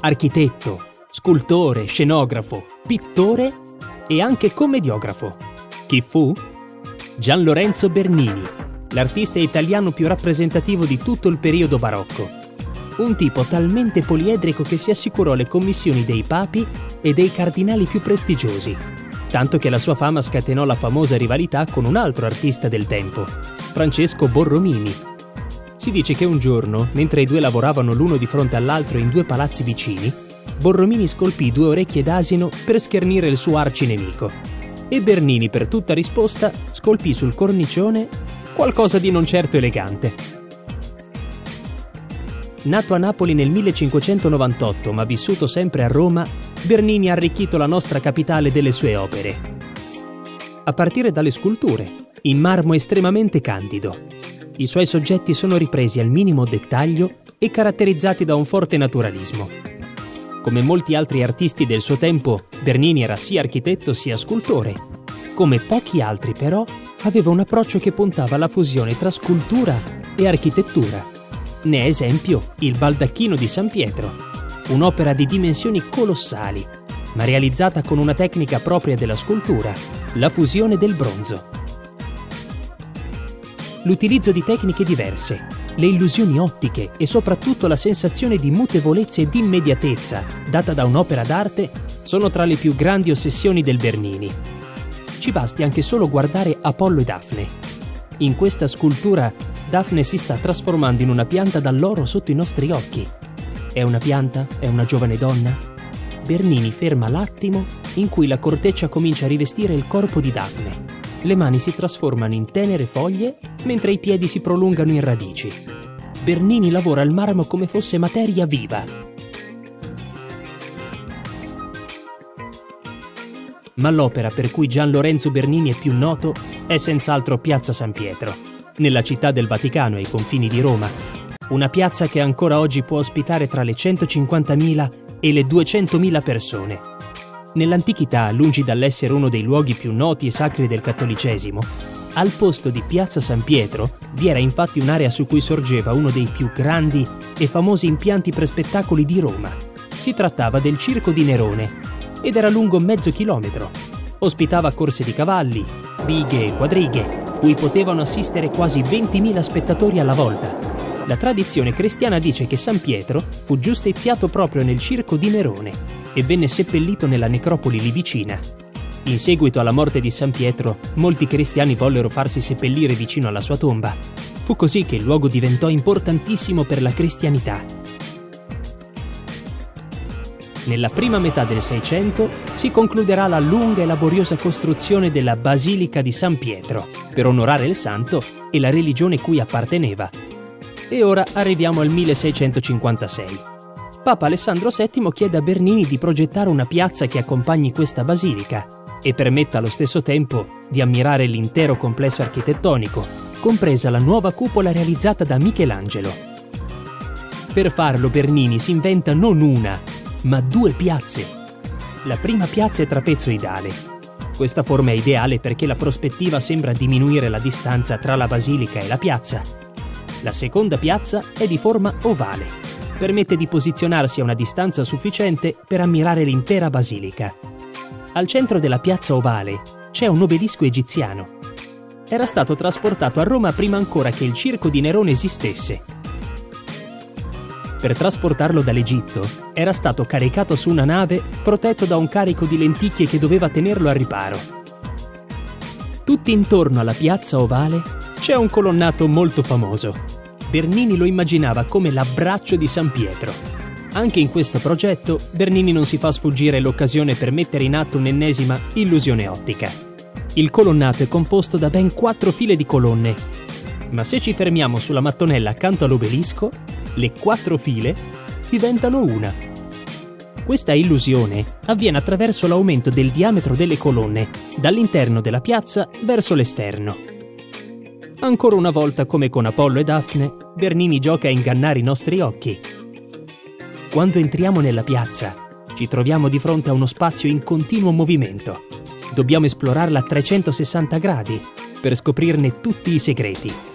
architetto, scultore, scenografo, pittore e anche commediografo. Chi fu? Gian Lorenzo Bernini, l'artista italiano più rappresentativo di tutto il periodo barocco. Un tipo talmente poliedrico che si assicurò le commissioni dei papi e dei cardinali più prestigiosi, tanto che la sua fama scatenò la famosa rivalità con un altro artista del tempo, Francesco Borromini. Si dice che un giorno, mentre i due lavoravano l'uno di fronte all'altro in due palazzi vicini, Borromini scolpì due orecchie d'asino per schernire il suo arcinemico e Bernini, per tutta risposta, scolpì sul cornicione qualcosa di non certo elegante. Nato a Napoli nel 1598 ma vissuto sempre a Roma, Bernini ha arricchito la nostra capitale delle sue opere. A partire dalle sculture, in marmo estremamente candido. I suoi soggetti sono ripresi al minimo dettaglio e caratterizzati da un forte naturalismo. Come molti altri artisti del suo tempo, Bernini era sia architetto sia scultore. Come pochi altri, però, aveva un approccio che puntava alla fusione tra scultura e architettura. Ne è esempio il Baldacchino di San Pietro, un'opera di dimensioni colossali, ma realizzata con una tecnica propria della scultura, la fusione del bronzo. L'utilizzo di tecniche diverse, le illusioni ottiche e soprattutto la sensazione di mutevolezza e di immediatezza data da un'opera d'arte sono tra le più grandi ossessioni del Bernini. Ci basti anche solo guardare Apollo e Dafne. In questa scultura Dafne si sta trasformando in una pianta dall'oro sotto i nostri occhi. È una pianta? È una giovane donna? Bernini ferma l'attimo in cui la corteccia comincia a rivestire il corpo di Dafne. Le mani si trasformano in tenere foglie, mentre i piedi si prolungano in radici. Bernini lavora il marmo come fosse materia viva. Ma l'opera per cui Gian Lorenzo Bernini è più noto è senz'altro Piazza San Pietro, nella città del Vaticano ai confini di Roma. Una piazza che ancora oggi può ospitare tra le 150.000 e le 200.000 persone. Nell'antichità, lungi dall'essere uno dei luoghi più noti e sacri del cattolicesimo, al posto di Piazza San Pietro vi era infatti un'area su cui sorgeva uno dei più grandi e famosi impianti per spettacoli di Roma. Si trattava del Circo di Nerone ed era lungo mezzo chilometro. Ospitava corse di cavalli, bighe e quadrighe, cui potevano assistere quasi 20.000 spettatori alla volta. La tradizione cristiana dice che San Pietro fu giustiziato proprio nel Circo di Nerone e venne seppellito nella necropoli lì vicina. In seguito alla morte di San Pietro, molti cristiani vollero farsi seppellire vicino alla sua tomba. Fu così che il luogo diventò importantissimo per la cristianità. Nella prima metà del Seicento si concluderà la lunga e laboriosa costruzione della Basilica di San Pietro, per onorare il santo e la religione cui apparteneva. E ora arriviamo al 1656. Papa Alessandro VII chiede a Bernini di progettare una piazza che accompagni questa basilica e permetta allo stesso tempo di ammirare l'intero complesso architettonico, compresa la nuova cupola realizzata da Michelangelo. Per farlo Bernini si inventa non una, ma due piazze. La prima piazza è trapezoidale. Questa forma è ideale perché la prospettiva sembra diminuire la distanza tra la basilica e la piazza. La seconda piazza è di forma ovale. Permette di posizionarsi a una distanza sufficiente per ammirare l'intera basilica. Al centro della piazza ovale c'è un obelisco egiziano. Era stato trasportato a Roma prima ancora che il Circo di Nerone esistesse. Per trasportarlo dall'Egitto era stato caricato su una nave protetto da un carico di lenticchie che doveva tenerlo al riparo. Tutti intorno alla piazza ovale c'è un colonnato molto famoso. Bernini lo immaginava come l'abbraccio di San Pietro. Anche in questo progetto, Bernini non si fa sfuggire l'occasione per mettere in atto un'ennesima illusione ottica. Il colonnato è composto da ben 4 file di colonne, ma se ci fermiamo sulla mattonella accanto all'obelisco, le 4 file diventano una. Questa illusione avviene attraverso l'aumento del diametro delle colonne dall'interno della piazza verso l'esterno. Ancora una volta, come con Apollo e Dafne, Bernini gioca a ingannare i nostri occhi. Quando entriamo nella piazza, ci troviamo di fronte a uno spazio in continuo movimento. Dobbiamo esplorarla a 360 gradi per scoprirne tutti i segreti.